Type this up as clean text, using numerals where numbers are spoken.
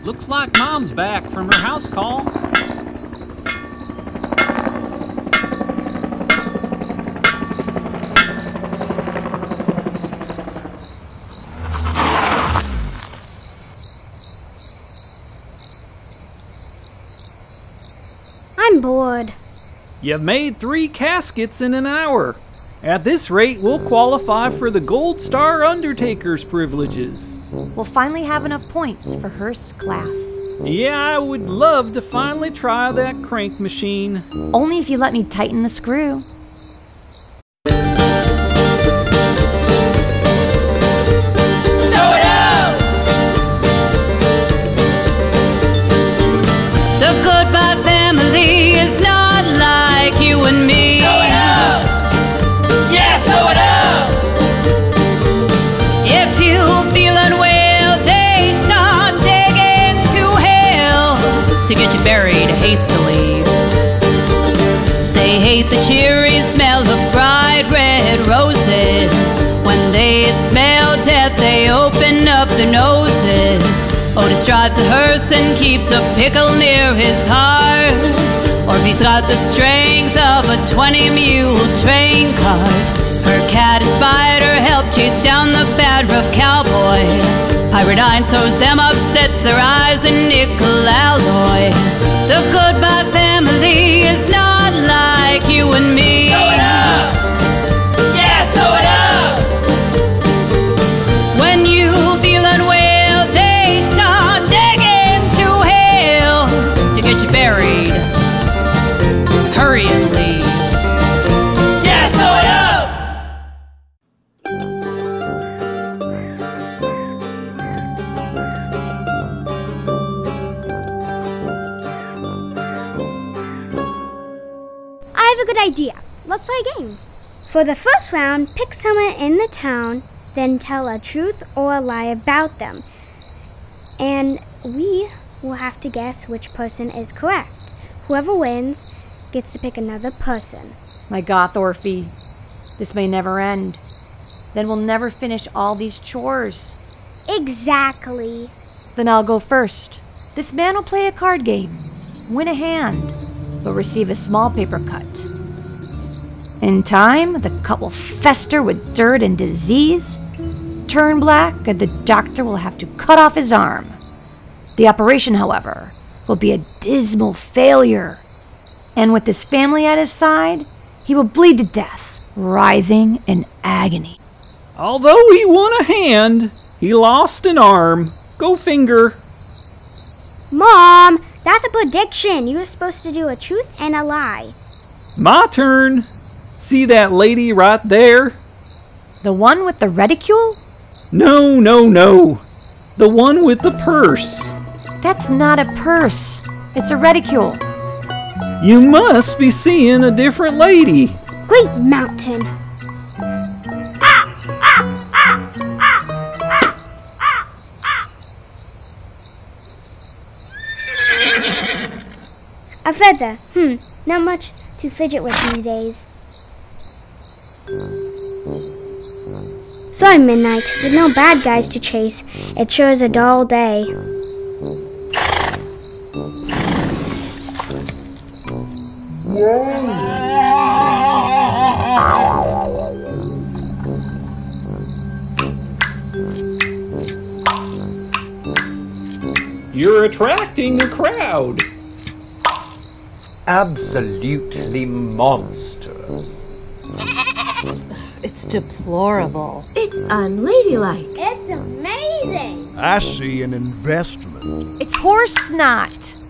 Looks like Mom's back from her house call. I'm bored. You've made 3 caskets in an hour. At this rate, we'll qualify for the Gold Star Undertaker's privileges. We'll finally have enough points for hearse class. Yeah, I would love to finally try that crank machine. Only if you let me tighten the screw. The Goodbye family is not like you and me. Sew it up! Yeah, sew it up! If you feel unwell, they start digging to hell to get you buried hastily. They hate the cheery smell of bright red roses. When they smell death, they open up their noses. Otis drives a hearse and keeps a pickle near his heart. Orphie's got the strength of a 20-mule train cart. Her cat and spider help chase down the bad rough cowboy. Pyridine sews them up, sets their eyes in nickel alloy. The Goodbye family is not like you and me. Sew it up! Yeah, sew it up! When you feel unwell, they start digging to hell to get you buried hurriedly. Yeah, sew it up! I have a good idea. Let's play a game. For the first round, pick someone in the town, then tell a truth or a lie about them. And we will have to guess which person is correct. Whoever wins gets to pick another person. My goth Orphie, this may never end. Then we'll never finish all these chores. Exactly. Then I'll go first. This man will play a card game, win a hand, but receive a small paper cut. In time, the cut will fester with dirt and disease, turn black, and the doctor will have to cut off his arm. The operation, however, will be a dismal failure. And with his family at his side, he will bleed to death, writhing in agony. Although he won a hand, he lost an arm. Go finger. Mom, that's a prediction. You were supposed to do a truth and a lie. My turn. See that lady right there? The one with the reticule? No. The one with the purse. That's not a purse. It's a reticule. You must be seeing a different lady. Great mountain. A feather. Not much to fidget with these days. Sorry, Midnight. With no bad guys to chase, it sure is a dull day. You're attracting a crowd. Absolutely monstrous. It's deplorable. It's unladylike. It's amazing. I see an investment. It's horse snot.